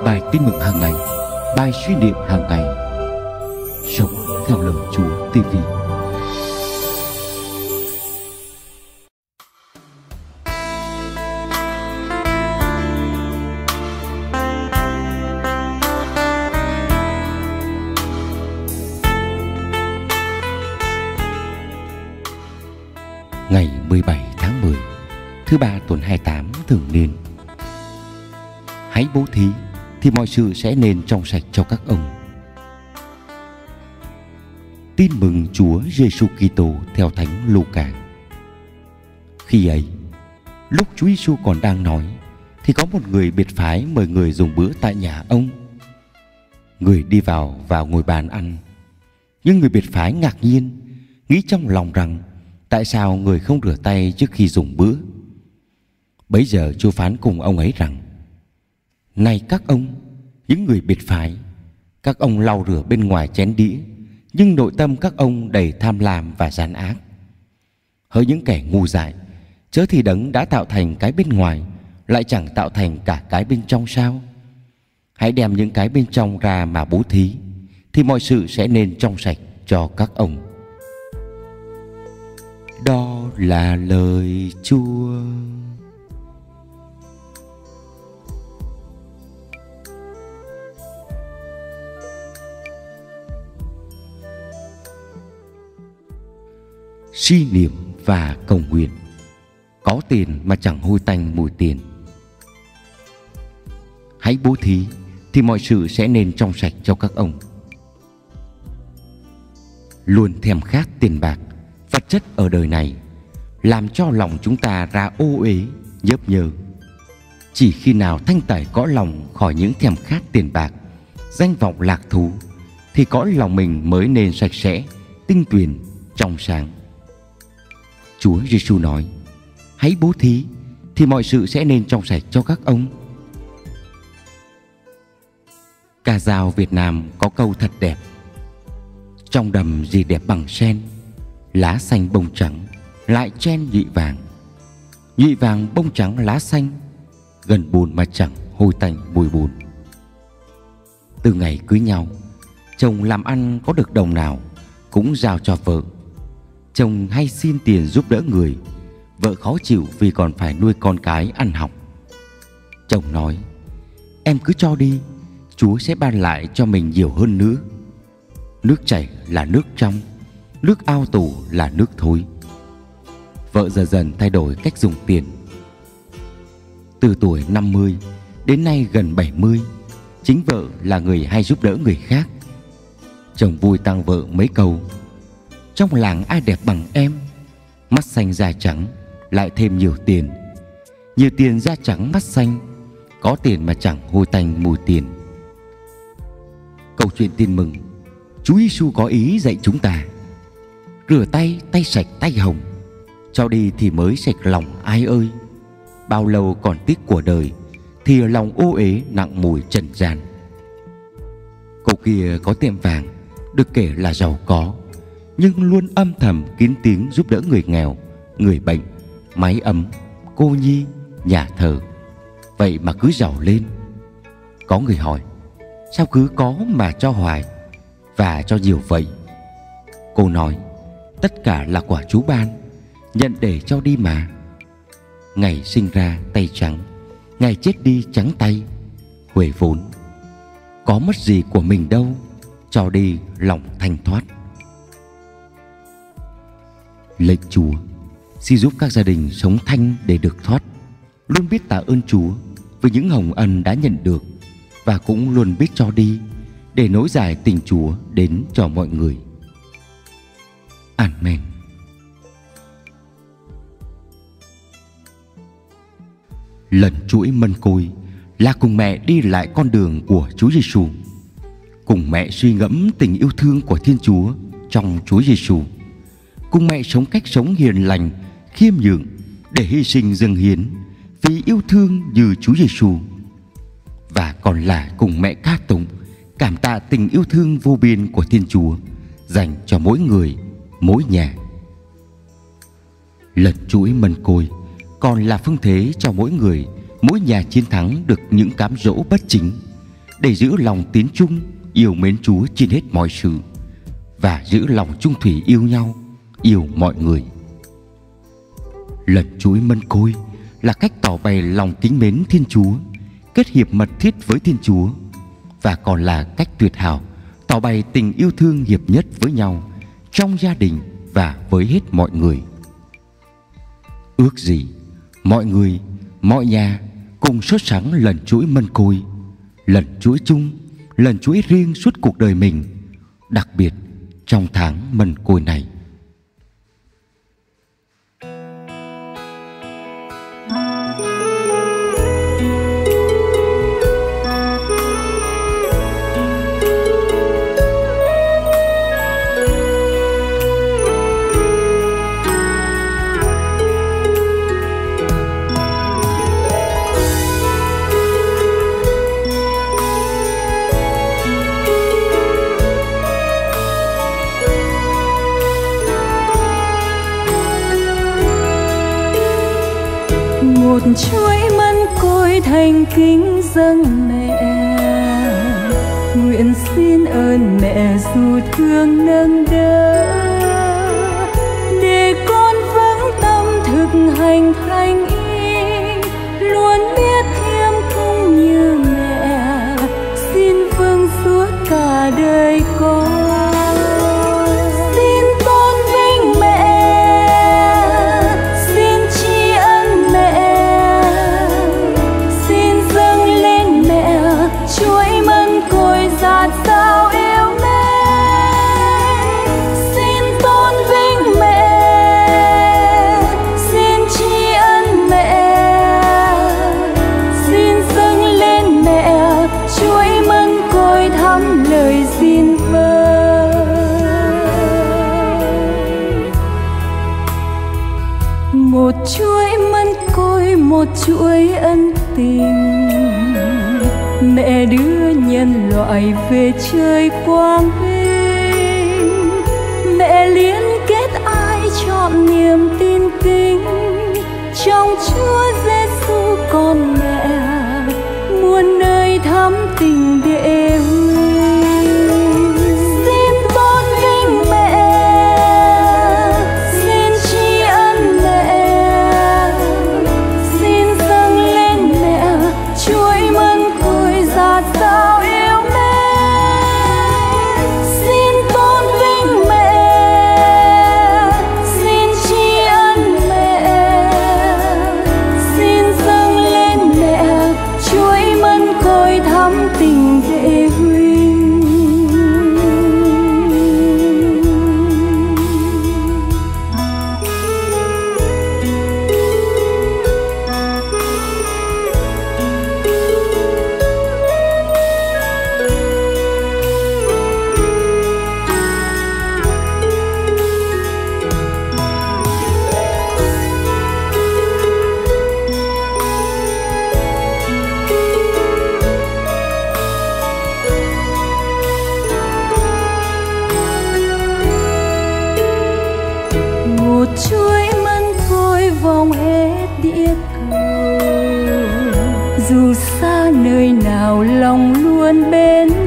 bài tin mừng hàng ngày, bài suy niệm hàng ngày. Sống theo lời Chúa TV. Ngày 17 tháng 10, thứ ba tuần 28 thường niên. Hãy bố thí thì mọi sự sẽ nên trong sạch cho các ông. Tin mừng Chúa Giêsu Kitô theo Thánh Luca. Khi ấy, lúc Chúa Giêsu còn đang nói, thì có một người biệt phái mời người dùng bữa tại nhà ông. Người đi vào ngồi bàn ăn. Nhưng người biệt phái ngạc nhiên, nghĩ trong lòng rằng tại sao người không rửa tay trước khi dùng bữa. Bấy giờ Chúa phán cùng ông ấy rằng: Này các ông, những người biệt phái, các ông lau rửa bên ngoài chén đĩa, nhưng nội tâm các ông đầy tham lam và gian ác. Hỡi những kẻ ngu dại, chớ thì Đấng đã tạo thành cái bên ngoài lại chẳng tạo thành cả cái bên trong sao? Hãy đem những cái bên trong ra mà bố thí, thì mọi sự sẽ nên trong sạch cho các ông. Đó là lời Chúa. Suy niệm và cầu nguyện. Có tiền mà chẳng hôi tanh mùi tiền. Hãy bố thí thì mọi sự sẽ nên trong sạch cho các ông. Luôn thèm khát tiền bạc, vật chất ở đời này làm cho lòng chúng ta ra ô uế, nhớp nhơ. Chỉ khi nào thanh tẩy cõi lòng khỏi những thèm khát tiền bạc, danh vọng lạc thú, thì cõi lòng mình mới nên sạch sẽ, tinh tuyền, trong sáng. Chúa Giêsu nói: Hãy bố thí thì mọi sự sẽ nên trong sạch cho các ông. Ca dao Việt Nam có câu thật đẹp: trong đầm gì đẹp bằng sen, lá xanh bông trắng lại chen nhụy vàng. Nhụy vàng bông trắng lá xanh, gần bùn mà chẳng hôi tanh mùi bùn. Từ ngày cưới nhau, chồng làm ăn có được đồng nào cũng giao cho vợ. Chồng hay xin tiền giúp đỡ người, vợ khó chịu vì còn phải nuôi con cái ăn học. Chồng nói: Em cứ cho đi, Chúa sẽ ban lại cho mình nhiều hơn nữa. Nước chảy là nước trong, nước ao tù là nước thối. Vợ dần dần thay đổi cách dùng tiền. Từ tuổi 50 đến nay gần 70, chính vợ là người hay giúp đỡ người khác. Chồng vui tăng vợ mấy câu: Trong làng ai đẹp bằng em, mắt xanh da trắng lại thêm nhiều tiền. Nhiều tiền da trắng mắt xanh, có tiền mà chẳng hôi tanh mùi tiền. Câu chuyện tin mừng, Chúa Giêsu có ý dạy chúng ta: rửa tay, tay sạch tay hồng, cho đi thì mới sạch lòng ai ơi. Bao lâu còn tiếc của đời, thì lòng ô uế nặng mùi trần gian. Cậu kia có tiệm vàng, được kể là giàu có, nhưng luôn âm thầm kín tiếng giúp đỡ người nghèo, người bệnh, mái ấm, cô nhi, nhà thờ. Vậy mà cứ giàu lên. Có người hỏi: sao cứ có mà cho hoài và cho nhiều vậy? Cô nói: tất cả là quả Chúa ban, nhận để cho đi mà. Ngày sinh ra tay trắng, ngày chết đi trắng tay. Huề vốn, có mất gì của mình đâu, cho đi lòng thanh thoát. Lạy Chúa, xin giúp các gia đình sống thanh để được thoát, luôn biết tạ ơn Chúa với những hồng ân đã nhận được, và cũng luôn biết cho đi để nối dài tình Chúa đến cho mọi người. Amen. Lần chuỗi mân côi là cùng mẹ đi lại con đường của Chúa Giêsu, cùng mẹ suy ngẫm tình yêu thương của Thiên Chúa trong Chúa Giêsu, cùng mẹ sống cách sống hiền lành, khiêm nhường để hy sinh dâng hiến vì yêu thương như Chúa Giêsu, và còn là cùng mẹ ca tụng cảm tạ tình yêu thương vô biên của Thiên Chúa dành cho mỗi người, mỗi nhà. Lần chuỗi mân côi còn là phương thế cho mỗi người, mỗi nhà chiến thắng được những cám dỗ bất chính, để giữ lòng tín chung, yêu mến Chúa trên hết mọi sự, và giữ lòng chung thủy yêu nhau, yêu mọi người. Lần chuỗi mân côi là cách tỏ bày lòng kính mến Thiên Chúa, kết hiệp mật thiết với Thiên Chúa, và còn là cách tuyệt hảo tỏ bày tình yêu thương hiệp nhất với nhau trong gia đình và với hết mọi người. Ước gì mọi người, mọi nhà cùng sốt sắng lần chuỗi mân côi, lần chuỗi chung, lần chuỗi riêng suốt cuộc đời mình, đặc biệt trong tháng mân côi này. Một chuỗi mân côi thành kính dâng mẹ, nguyện xin ơn mẹ dù thương nâng đỡ, để con vững tâm thực hành thánh ý, luôn biết thiêng cũng như mẹ, xin vâng suốt cả đời con. Một chuỗi mân côi, một chuỗi ân tình, mẹ đưa nhân loại về trời quang vinh. Mẹ liên kết ai chọn niềm tin kính trong Chúa Giêsu con mẹ, muôn nơi thắm tình để chuỗi mân côi vòng hết địa cầu, dù xa nơi nào lòng luôn bên